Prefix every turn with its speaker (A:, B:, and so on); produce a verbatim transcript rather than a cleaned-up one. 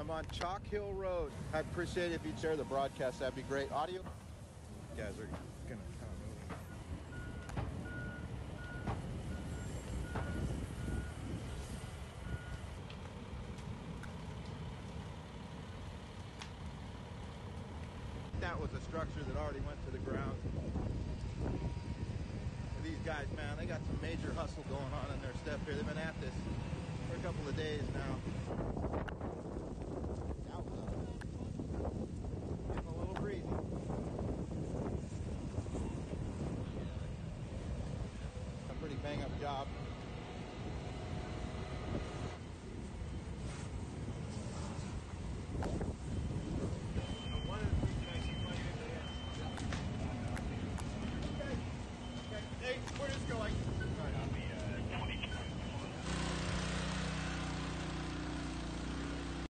A: I'm on Chalk Hill Road. I appreciate it if you'd share the broadcast. That'd be great. Audio. You guys are gonna kind of move. That was a structure that already went to the ground. These guys, man, they got some major hustle going on in their stuff here. They've been at this for a couple of days now.